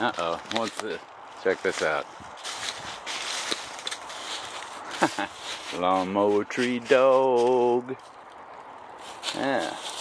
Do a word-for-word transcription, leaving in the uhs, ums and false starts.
Uh-oh, what's this? Check this out. Lawnmower tree dog. Yeah.